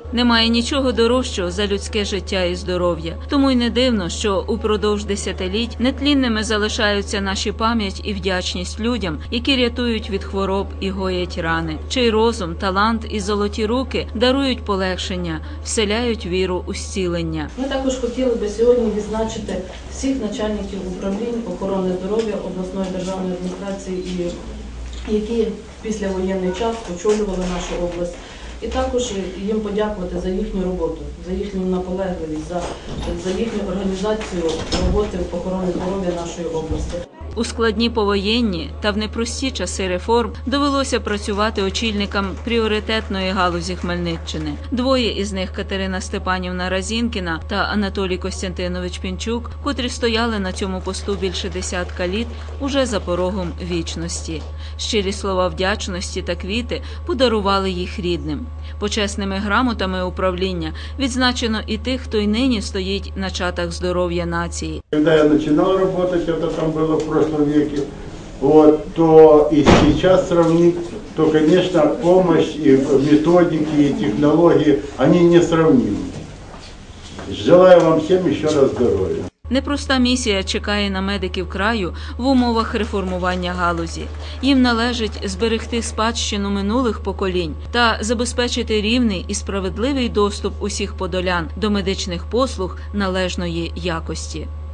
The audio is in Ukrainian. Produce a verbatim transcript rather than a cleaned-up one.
Немає нічого дорожчого за людське життя і здоров'я. Тому й не дивно, що упродовж десятиліть нетлінними залишаються наші пам'ять і вдячність людям, які рятують від хвороб і гоять рани, чий розум, талант і золоті руки дарують полегшення, вселяють віру у зцілення. Ми також хотіли би сьогодні відзначити всіх начальників управлінь охорони здоров'я обласної державної адміністрації, які в післявоєнний час очолювали нашу область. І також їм подякувати за їхню роботу, за їхню наполегливість, за, за їхню організацію роботи в охороні здоров'я нашої області. У складні повоєнні та в непрості часи реформ довелося працювати очільникам пріоритетної галузі Хмельниччини. Двоє із них – Катерина Степанівна Разінкіна та Анатолій Костянтинович Пінчук, котрі стояли на цьому посту більше десятка літ, уже за порогом вічності. Щирі слова вдячності та квіти подарували їх рідним. Почесними грамотами управління відзначено і тих, хто й нині стоїть на чатах здоров'я нації. Когда я начинал работать, это там было в прошлом веке, вот, то и сейчас сравнить, то, конечно, помощь и методики, и технологии, они несравнимы. Желаю вам всем еще раз здоровья. Непроста місія чекає на медиків краю в умовах реформування галузі. Їм належить зберегти спадщину минулих поколінь та забезпечити рівний і справедливий доступ усіх подолян до медичних послуг належної якості.